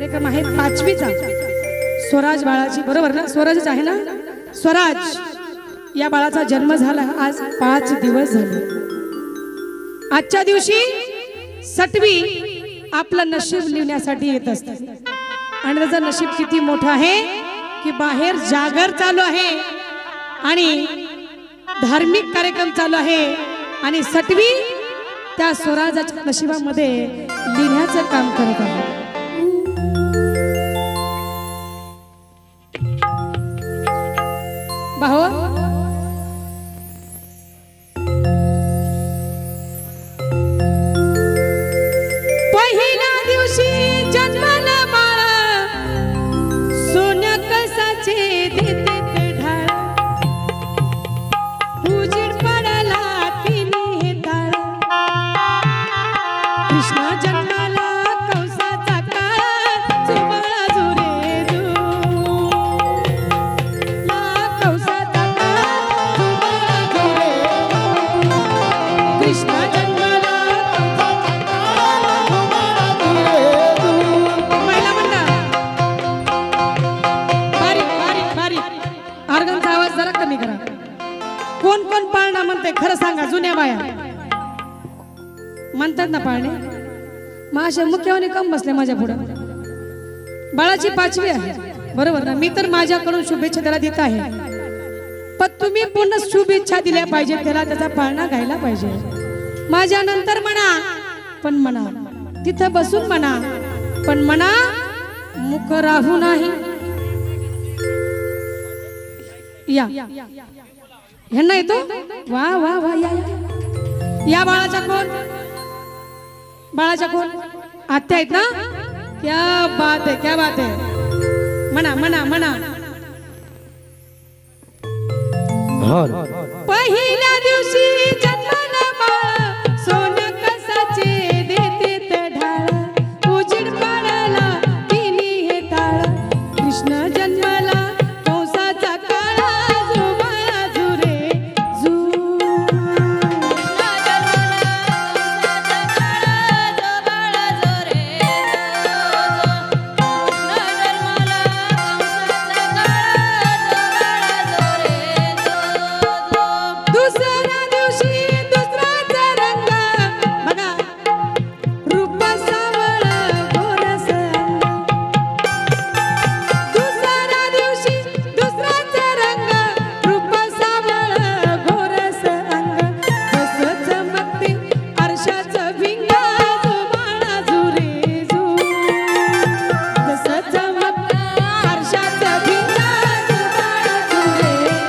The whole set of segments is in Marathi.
कार्यक्रम आहे 5वीचा स्वराज बाळाची, बरोबर ना? स्वराजच आहे ना? स्वराज या बाळाचा जन्म झाला आज 5 दिवस झाले। आजच्या दिवशी सटवी आपलं नशीब लिहिण्यासाठी येत असते आणि त्याचं नशीब किती मोठं आहे की बाहेर जागर चालू आहे आणि धार्मिक कार्यक्रम चालू आहे आणि सटवी त्या स्वराजाच्या नशिबामध्ये लिहिण्याचं काम करत आहे। भाऊ पहिल्या दिवशी जन्माला बाळा सोन्या कसाचे देते ते ढाळ उजीड पडला तिने ताळ कृष्ण जन्माला कंसाचा काळ जुबाळा जुरे जू या कंसाचा काळ जुबाळा जुरे कृष्ण जन्माला ऑर्गनचा आवाज जरा कमी करा। कोण कोण पाळणा म्हणते खरं सांगा, जुन्या बाया म्हणतात ना पाळणे? मग अशा मुख्यवानी कम बसले माझ्या पुढे। बाळाची 5वी आहे, बरोबर ना? मी तर माझ्याकडून शुभेच्छा त्याला देत आहे, पण तुम्ही पूर्ण शुभेच्छा दिल्या पाहिजे त्याला, त्याचा पाळणा गायला पाहिजे। माझ्या नंतर म्हणा, पण म्हणा तिथं बसून म्हणा, पण म्हणा मुख राहू नाही। या ह्यांना येतो? वा वा वा या या बाळाच्या कोण? बाळाच्या कोण? आत्या आहेत ना? क्या बात है, क्या बात है। म्हणा म्हणा म्हणा। पहिल्या दिवशी जन्माला बाळ सोन्या कसाचे देते ते ढाळ उजीड पडला तिने हे ताळ कृष्ण जन्माला कंसाचा काळा जुबाळा जुरे जू दुसऱ्या दिवशी दुसराच रंग बघा रूप सावळ गोरस अंग दुसऱ्या दिवशी दुसराच रंग रूप सावळ गोरस अंग जसं चमकते आरशाचं भिंगा जुबाळा जुरे जू जसं चमकते आरशाचं भिंगा जुबाळा जुरे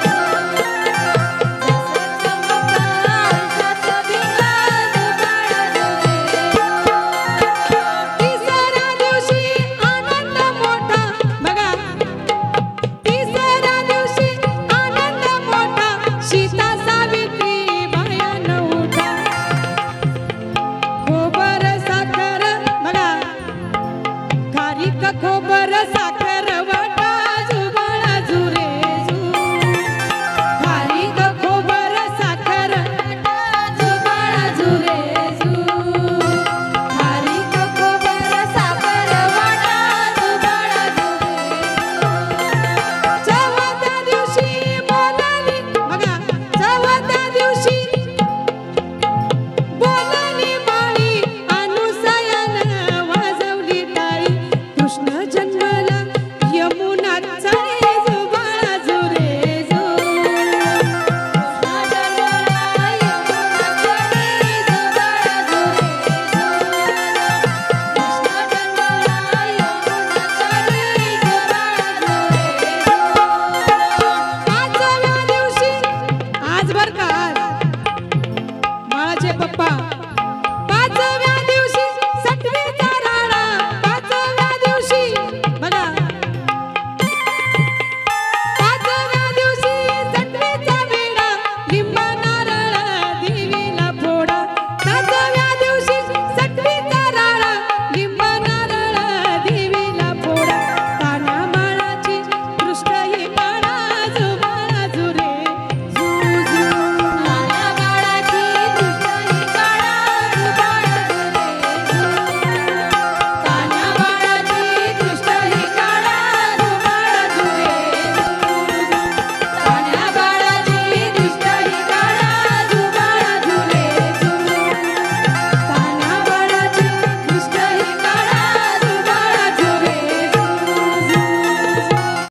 तिसऱ्या दिवशी आनंद मोठा बघा तिसऱ्या दिवशी आनंद मोठा सीता सावित्री बायान उठा खोबर साखर बघा खारीक खोबर